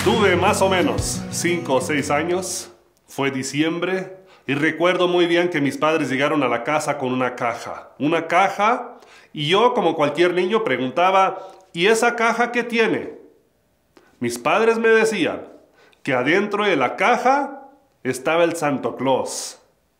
Tuve más o menos 5 o 6 años, fue diciembre, y recuerdo muy bien que mis padres llegaron a la casa con una caja, y yo, como cualquier niño, preguntaba, ¿y esa caja qué tiene? Mis padres me decían que adentro de la caja estaba el Santo Claus.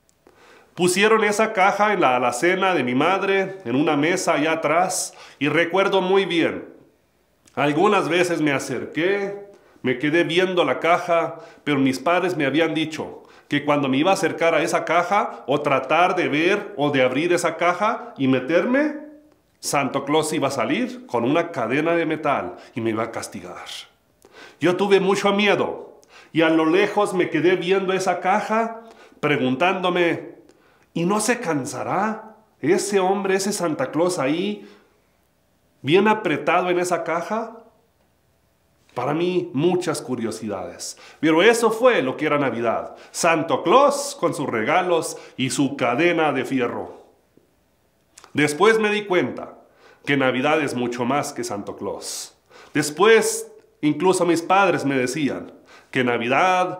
Pusieron esa caja en la alacena de mi madre, en una mesa allá atrás, y recuerdo muy bien. Algunas veces me acerqué, me quedé viendo la caja, pero mis padres me habían dicho que cuando me iba a acercar a esa caja o tratar de ver o de abrir esa caja y meterme, Santo Claus iba a salir con una cadena de metal y me iba a castigar. Yo tuve mucho miedo y a lo lejos me quedé viendo esa caja preguntándome, ¿y no se cansará ese hombre, ese Santa Claus ahí, bien apretado en esa caja? Para mí, muchas curiosidades. Pero eso fue lo que era Navidad. Santo Claus con sus regalos y su cadena de fierro. Después me di cuenta que Navidad es mucho más que Santo Claus. Después, incluso mis padres me decían que Navidad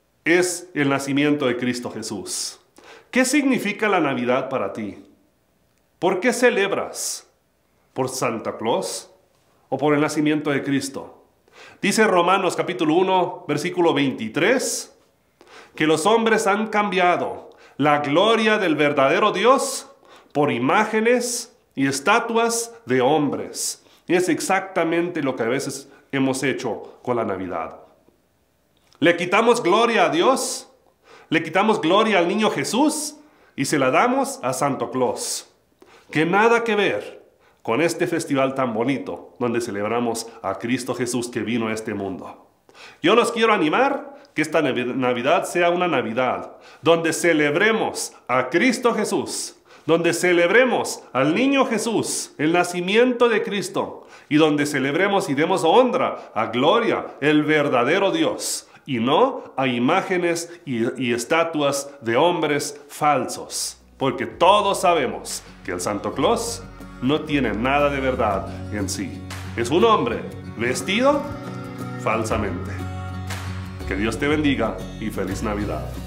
es el nacimiento de Cristo Jesús. ¿Qué significa la Navidad para ti? ¿Por qué celebras? ¿Por Santa Claus o por el nacimiento de Cristo? Dice Romanos capítulo 1, versículo 23, que los hombres han cambiado la gloria del verdadero Dios por imágenes y estatuas de hombres. Y es exactamente lo que a veces hemos hecho con la Navidad. Le quitamos gloria a Dios, le quitamos gloria al niño Jesús y se la damos a Santo Claus. Que nada que ver con este festival tan bonito donde celebramos a Cristo Jesús que vino a este mundo. Yo los quiero animar que esta Navidad sea una Navidad donde celebremos a Cristo Jesús, donde celebremos al niño Jesús, el nacimiento de Cristo, y donde celebremos y demos honra a gloria, el verdadero Dios, y no a imágenes y estatuas de hombres falsos. Porque todos sabemos que el Santo Claus no tiene nada de verdad en sí. Es un hombre vestido falsamente. Que Dios te bendiga y feliz Navidad.